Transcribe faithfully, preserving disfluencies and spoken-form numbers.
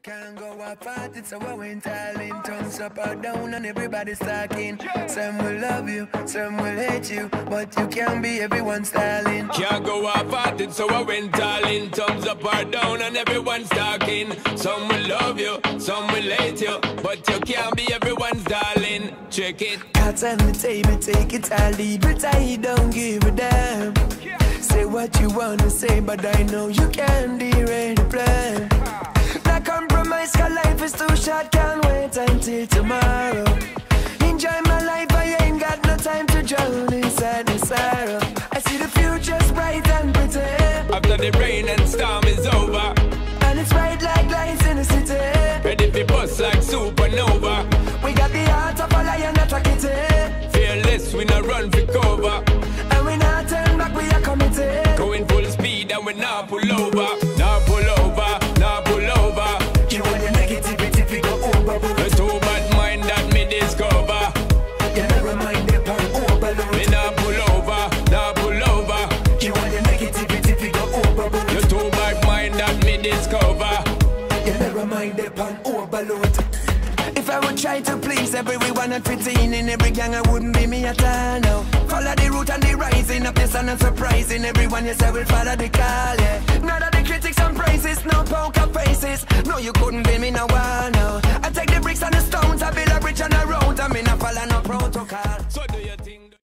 Can't go apart, it's a we went all in. Tongues up or down and everybody's talking. Some will love you, some will hate you, but you can't be everyone's darling. Can't go apart, it's a we went all in. Tongues up or down and everyone's talking. Some will love you, some will hate you, but you can't be everyone's darling. Check it. Cats on the table, take it or leave it, I don't give a damn. Say what you wanna say, but I know you can't derail the plan. Not compromise, cause life is too short, can't wait until tomorrow. Enjoy my life, I ain't got no time to drown inside the sorrow. I see the future's bright and pretty. After the rain and storm is over, and it's bright like lights in the city. ready for bust like supernova. We got the heart of a lion, not a kitty. Fearless, we not run for cover. And we not turn back, we are committed. Going full speed and we not pull over. Not pull over, not pull over. You want your negativity, we go over. The two bad mind that me discover. You never mind the pan overload. Me not pull over, not pull over. You want your negativity, we go over. The two bad mind that me discover. You never mind the pan overload. If I would try to please everyone at fifteen in every gang, I wouldn't be me at all now. Follow the route and the rising of the sun and surprising everyone, yes I will follow the call, yeah. None of the critics and praises, no poker faces. No, you couldn't be me no one now. I take the bricks and the stones, I build a bridge and a road, I mean I follow no protocol.